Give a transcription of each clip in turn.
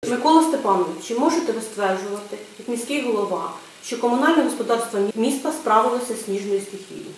Микола Степанович, чи можете ви стверджувати, як міський голова, що комунальне господарство міста справилося з сніжною стихією?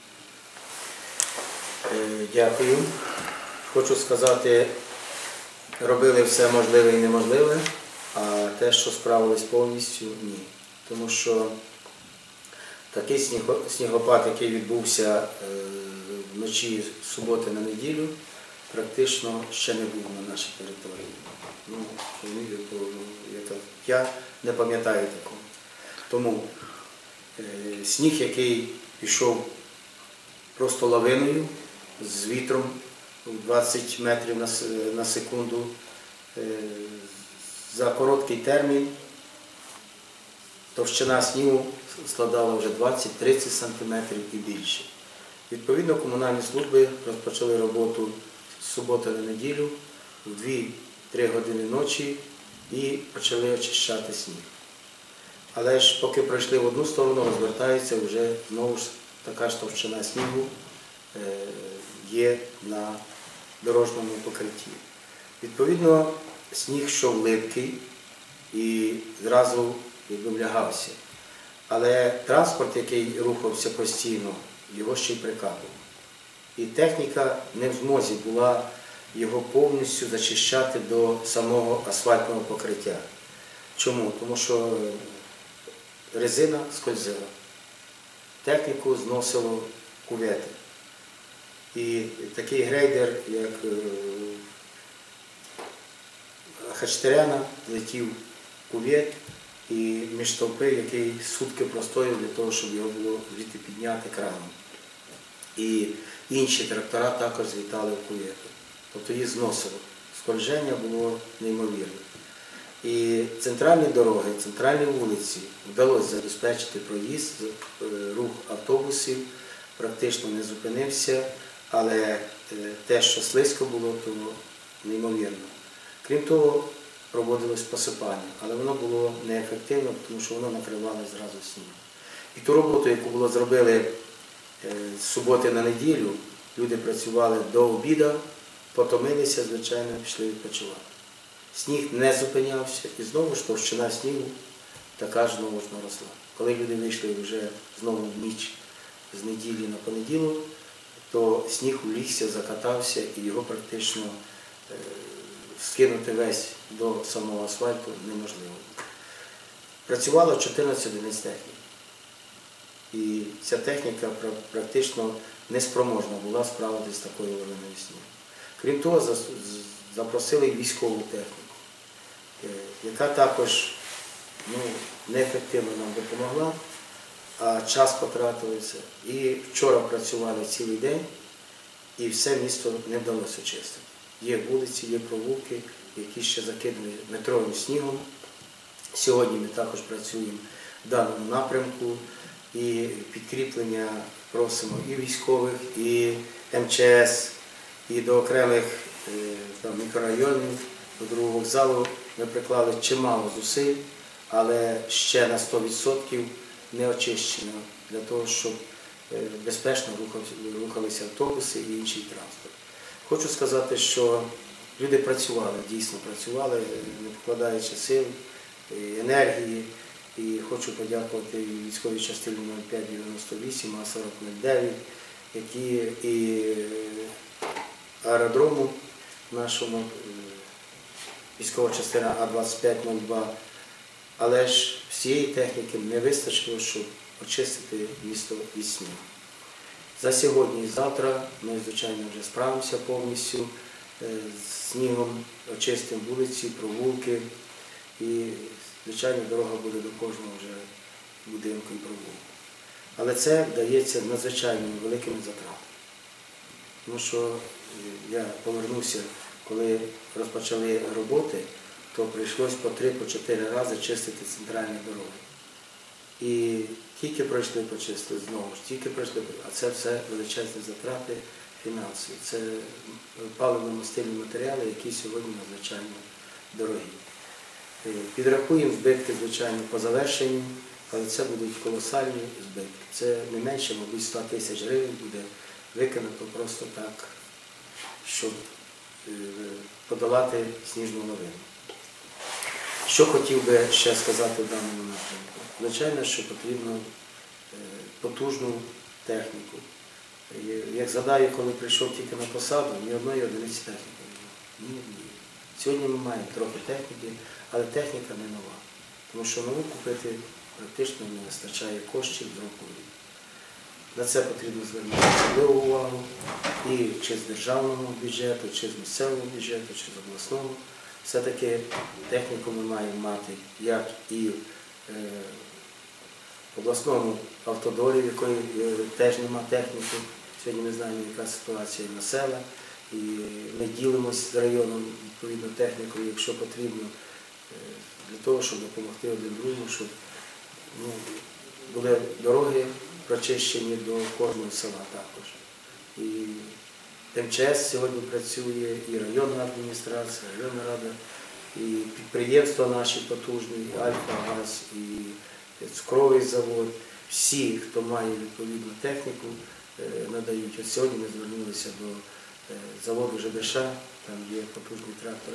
Дякую. Хочу сказати, робили все можливе і неможливе, а те, що справились повністю, ні. Тому що такий снігопад, який відбувся вночі з суботи на неділю, практично ще не був на нашій території. Я не пам'ятаю такого. Тому сніг, який пішов просто лавиною, з вітром 20 метрів на секунду, за короткий термін товщина снігу складала вже 20-30 см і більше. Відповідно, комунальні служби розпочали роботу з суботи на неділю в 2-3 години ночі і почали очищати сніг. Але ж поки пройшли в одну сторону, розвертається вже знову ж така ж товщина снігу є на дорожньому покритті. Відповідно, сніг йшов липкий і зразу влягався. Але транспорт, який рухався постійно, його ще й прикапував. І техніка не в змозі була його повністю зачищати до самого асфальтного покриття. Чому? Тому що резина скользила, техніку зносило кувети. І такий грейдер, як Хачтеряна, летів кувет і між стовпи, який сутки простояв для того, щоб його було звідти підняти краном. І інші трактора також злітали в кувети. Тобто їх зносило. Скольження було неймовірне. І центральні дороги, центральні вулиці вдалося забезпечити проїзд, рух автобусів практично не зупинився, але те, що слизько було, то неймовірно. Крім того, проводилось посипання, але воно було неефективно, тому що воно накривало зразу сніг. І ту роботу, яку було зробили з суботи на неділю, люди працювали до обіду, потомилися, звичайно, пішли відпочивати. Сніг не зупинявся і знову ж товщина снігу така ж знову ж наросла. Коли люди вийшли вже знову в ніч з неділі на понеділок, то сніг улігся, закатався і його практично скинути весь до самого асфальту неможливо. Працювало 14 одиниць техніки. І ця техніка практично неспроможна була справитися з такою лавиною снігу. Крім того, запросили військову техніку, яка також неефективно нам допомогла, а час потратився. І вчора працювали цілий день, і все місто не вдалося очистити. Є вулиці, є провулки, які ще закидані метровим снігом. Сьогодні ми також працюємо в даному напрямку, і підкріплення просимо і військових, і МЧС, і до окремих мікрорайонів, до другого вокзалу. Ми приклали чимало зусиль, але ще на 100% не очищено для того, щоб безпечно рухалися автобуси і інший транспорт. Хочу сказати, що люди працювали, дійсно працювали, не покладаючи сил, енергії. І хочу подякувати військовій частині 0598, А4009, які і аеродрому нашому, військова частина А2502, але ж всієї техніки не вистачило, щоб очистити місто від снігу. За сьогодні і завтра ми, звичайно, вже справимося повністю з снігом, очистимо вулиці, провулки і, звичайно, дорога буде до кожного вже будинку і провулку. Але це дається надзвичайно великими затратами. Тому що я повернувся, коли розпочали роботи, то прийшлось по 3-4 рази чистити центральні дороги. І тільки пройшли, почистили, знову ж, тільки пройшли, а це все величезні затрати фінансові. Це паливно-мастильні матеріали, які сьогодні надзвичайно дорогі. Підрахуємо збитки, звичайно, по завершенню, але це будуть колосальні збитки. Це не менше, мабуть, 100 тисяч гривень буде виконано просто так, щоб подолати сніжну лавину. Що хотів би ще сказати в даному напрямку? Звичайно, що потрібно потужну техніку. Як згадаю, коли прийшов тільки на посаду, ні одної одиниці техніки не було. Ні однієї. Сьогодні ми маємо трохи техніки, але техніка не нова. Тому що нову купити практично не вистачає коштів з року в рік. На це потрібно звернути особливу увагу і чи з державного бюджету, чи з місцевого бюджету, чи з обласного. Все-таки техніку ми маємо мати як і в обласному автодорі, в якої теж немає техніки. Сьогодні ми знаємо, яка ситуація на селах. І ми ділимося з районом відповідно технікою, якщо потрібно, для того, щоб допомогти один другому, щоб були дороги прочищені до кожного села також. І МЧС сьогодні працює, і районна адміністрація, районна рада, і підприємства наші потужні, і Альфа-Газ, і цукровий завод. Всі, хто має відповідну техніку, надають. От сьогодні ми звернулися до заводу ЖБШ, там є потужний трактор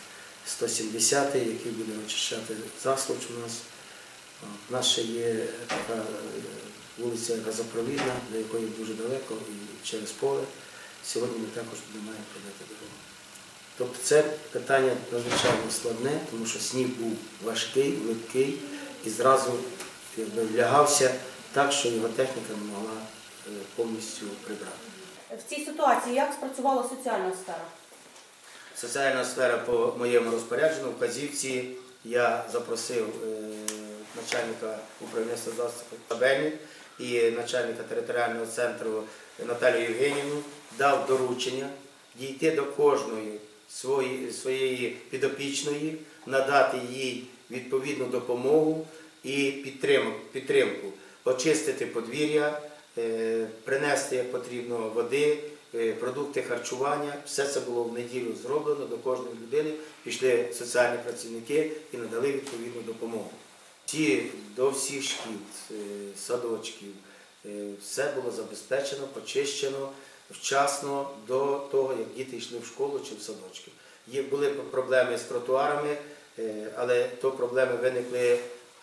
С-170, який буде очищати Заслуч у нас. У нас ще є така вулиця Газопровідна, до якої дуже далеко, і через поле. Сьогодні ми також маємо прийняти дорогу. Тобто це питання надзвичайно складне, тому що сніг був важкий, липкий і зразу влягався так, що його техніка не могла повністю прибрати. В цій ситуації як спрацювала соціальна сфера? Соціальна сфера по моєму розпорядженню, вказівці, я запросив начальника управління соцзахисту Табені і начальника територіального центру Наталію Євгенівну, дав доручення дійти до кожної своєї підопічної, надати їй відповідну допомогу і підтримку, очистити подвір'я, принести, як потрібно, води, продукти харчування. Все це було в неділю зроблено, до кожної людини пішли соціальні працівники і надали відповідну допомогу. До всіх шкіл, садочків, все було забезпечено, почищено вчасно до того, як діти йшли в школу чи в садочки. Були проблеми з тротуарами, але то проблеми виникли,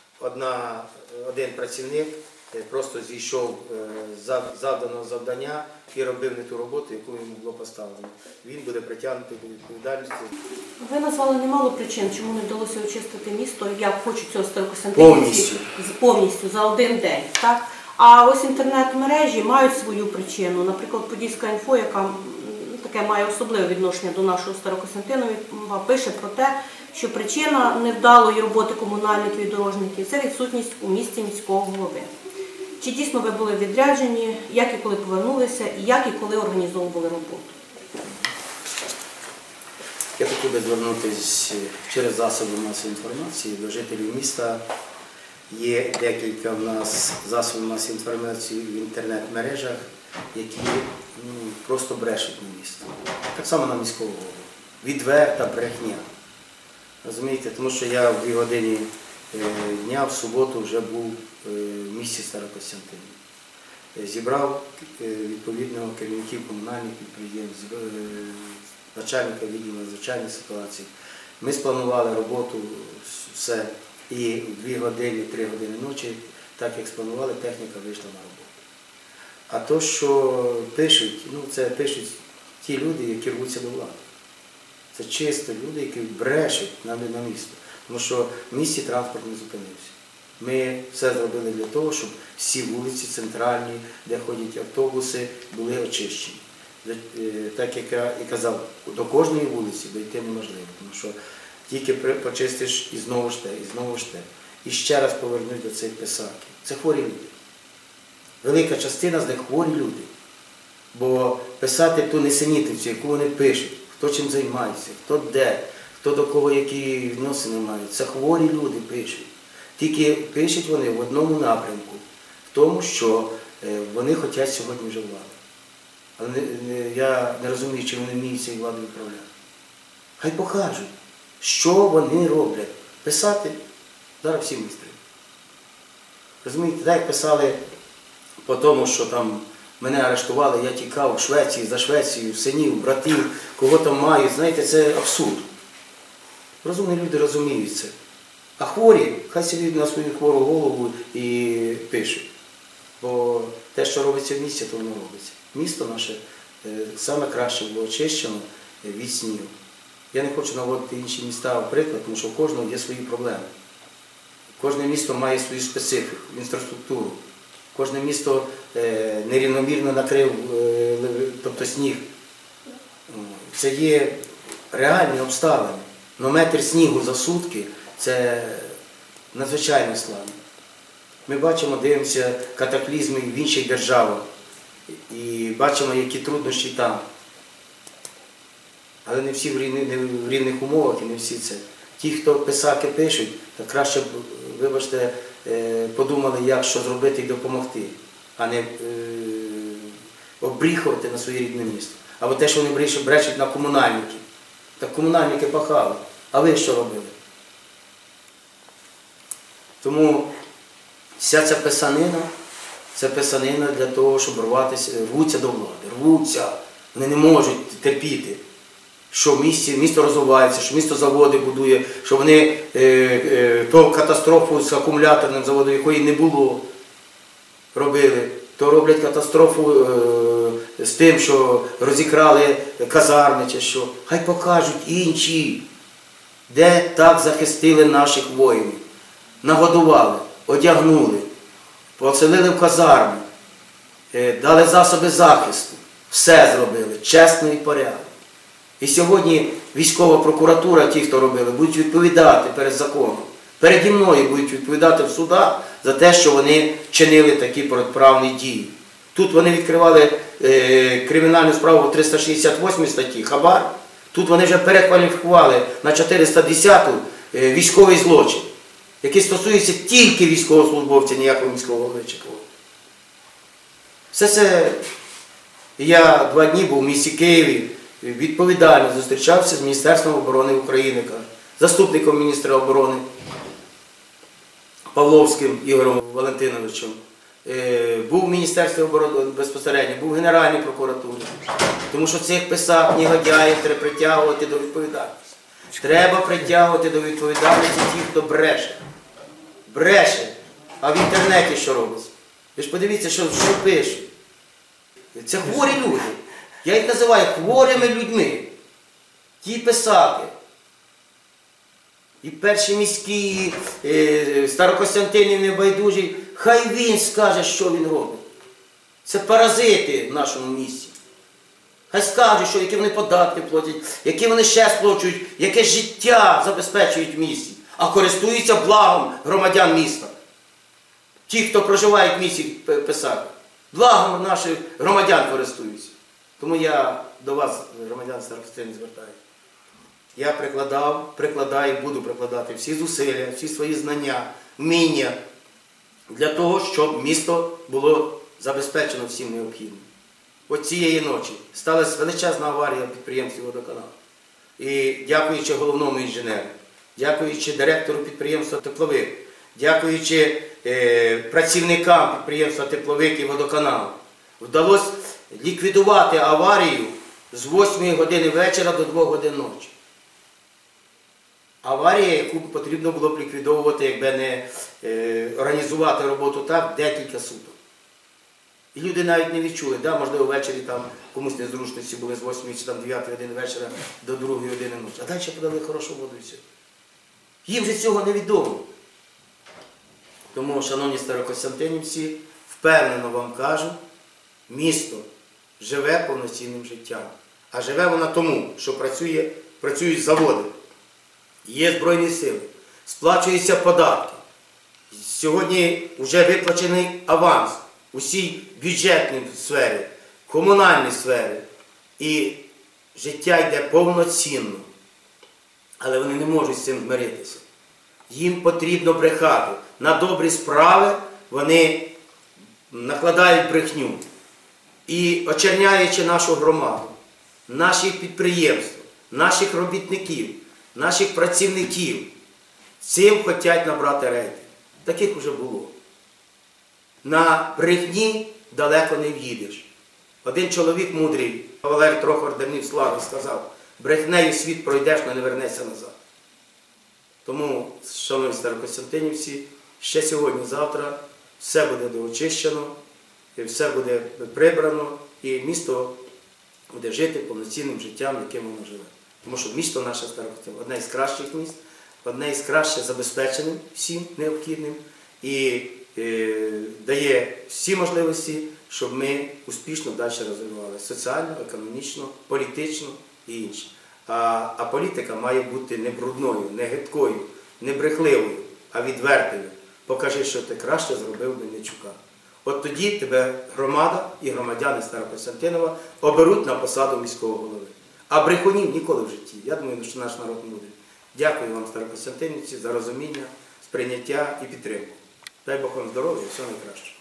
один працівник просто зійшов з завданого завдання і робив не ту роботу, яку йому було поставлено. Він буде притягнутий до відповідальності. Ви назвали немало причин, чому не вдалося очистити місто, як хочуть цього Старокостянтинівці повністю за один день. Так? А ось інтернет-мережі мають свою причину. Наприклад, Подільська інфо, яка таке має особливе відношення до нашого Старокостянтинова, пише про те, що причина невдалої роботи комунальників і дорожників – це відсутність у місті міського голови. Чи дійсно ви були відряджені, як і коли повернулися, і як і коли організовували роботу? Я хотів би звернутися через засоби масової інформації до жителів міста. Є декілька в нас засобів масової інформації в інтернет-мережах, які просто брешуть на місто. Так само на міського голову. Відверта брехня. Розумієте, тому що я в 2 години дня в суботу вже був в місті Старокостянтинів. Зібрав відповідно керівників комунальних підприємств, начальника відділу надзвичайних ситуацій. Ми спланували роботу, все, і в 2 години, 3 години ночі, так як спланували, техніка вийшла на роботу. А то, що пишуть, це пишуть ті люди, які рвуться до влади. Це чисто люди, які брешуть на місто. Тому що в місті транспорт не зупинився. Ми все зробили для того, щоб всі вулиці центральні, де ходять автобуси, були очищені. Так як я і казав, до кожної вулиці дійти неможливо, тому що тільки почистиш і знову ж те, і знову ж те. І ще раз повернусь до цих писаків. Це хворі люди. Велика частина з них хворі люди. Бо писати ту несенітницю, яку вони пишуть, хто чим займається, хто де, хто до кого які відносини мають. Це хворі люди пишуть. Тільки пишуть вони в одному напрямку, в тому, що вони хочуть сьогодні вже влади. Але я не розумію, чи вони вміють цією владою управляти. Хай покажуть, що вони роблять. Писати зараз всі майстри. Розумієте, так як писали по тому, що там мене арештували, я тікав в Швеції, за Швецію, синів, братів, кого там мають. Знаєте, це абсурд. Розумні люди розуміють це. А хворі, хай собі на свою хвору голову і пишуть. Бо те, що робиться в місті, то воно робиться. Місто наше саме краще було очищено від снігу. Я не хочу наводити інші міста в приклад, тому що у кожного є свої проблеми. Кожне місто має свою специфіку, інфраструктуру. Кожне місто нерівномірно накрив, тобто сніг. Це є реальні обставини. Но метр снігу за сутки – це надзвичайно складно. Ми бачимо, дивимося катаклізми в інших державах і бачимо, які труднощі там. Але не всі в рівних умовах і не всі це. Ті, хто писаки пишуть, то краще б, вибачте, подумали, як що зробити і допомогти, а не обріхувати на своє рідне місто. Або те, що вони брешуть на комунальників. Так комунальники пахали. А ви що робили? Тому вся ця писанина, це писанина для того, щоб рвуться до влади, рвуться. Вони не можуть терпіти, що місто розвивається, що місто заводи будує, що вони ту катастрофу з акумуляторним заводом, якої не було, робили. То роблять катастрофу з тим, що розікрали казарми чи що. Хай покажуть інші, де так захистили наших воїнів. Нагодували, одягнули, поселили в казарми, дали засоби захисту. Все зробили, чесно і порядно. І сьогодні військова прокуратура, ті, хто робили, будуть відповідати перед законом. Переді мною будуть відповідати в судах за те, що вони чинили такі протиправні дії. Тут вони відкривали кримінальну справу по 368 статті хабар. Тут вони вже перекваліфікували на 410-ту військовий злочин, який стосується тільки військовослужбовця, ніякого міського голови чи кого. Все це, я 2 дні був у місті Києві, відповідально зустрічався з Міністерством оборони України, заступником міністра оборони Павловським Ігорем Валентиновичем. Був в Міністерстві оборони безпосередньо, був в Генеральній прокуратурі. Тому що цих писак, негодяїв треба притягувати до відповідальності. Треба притягувати до відповідальності тих, хто бреше. Бреше. А в інтернеті що робиться? Ви ж подивіться, що пишуть. Це хворі люди. Я їх називаю хворими людьми. Ті писаки. І перші міські, і Старокостянтинів небайдужий, хай він скаже, що він робить. Це паразити в нашому місті. Хай скажуть, що які вони податки платять, які вони ще сплачують, яке життя забезпечують в місті, а користуються благом громадян міста. Ті, хто проживають в місті писаки. Благом наших громадян користуються. Тому я до вас, громадян Старокостянтинів, звертаюся. Я прикладаю і буду прикладати всі зусилля, всі свої знання, вміння для того, щоб місто було забезпечено всім необхідним. От цієї ночі сталася величезна аварія в підприємстві «Водоканал». І дякуючи головному інженеру, дякуючи директору підприємства «Тепловик», дякуючи працівникам підприємства «Тепловик» і «Водоканал», вдалося ліквідувати аварію з 8 години вечора до 2 годин ночі. Аварія, яку потрібно було б ліквідовувати, якби не організувати роботу так декілька суток. І люди навіть не відчули, да, можливо, ввечері там комусь незручності були з 8 чи 9 години вечора до 2 години ночі. А далі подали хорошу воду і все. Їм же цього не відомо. Тому, шановні старокостянтинівці, впевнено вам кажу, місто живе повноцінним життям. А живе воно тому, що працюють заводи, є Збройні сили, сплачуються податки. Сьогодні вже виплачений аванс усій бюджетній сфері, комунальній сфері. І життя йде повноцінно. Але вони не можуть з цим змиритися. Їм потрібно брехати. На добрі справи вони накладають брехню. І очерняючи нашу громаду, наші підприємства, наших робітників, наших працівників, цим хочуть набрати рейтинг. Таких вже було. На брехні далеко не в'їдеш. Один чоловік мудрий, Валерій Трохор Давнів слави, сказав: брехнею світ пройдеш, але не вернешся назад. Тому, шановні старокостянтинівці, ще сьогодні-завтра все буде доочищено, і все буде прибрано, і місто буде жити повноцінним життям, яким воно живе. Тому що місто наше Старокостянтинівка одне із кращих міст, одне із краще забезпеченим всім необхідним і дає всі можливості, щоб ми успішно далі розвивалися соціально, економічно, політично і інше. А політика має бути не брудною, не гидкою, не брехливою, а відвертою. Покажи, що ти краще зробив Мельничука. От тоді тебе громада і громадяни Старокостянтинова оберуть на посаду міського голови. А брехунів ніколи в житті. Я думаю, що наш народ не буде. Дякую вам, старокостянтинівці, за розуміння, сприйняття і підтримку. Дай Бог вам здоров'я і всього найкращого.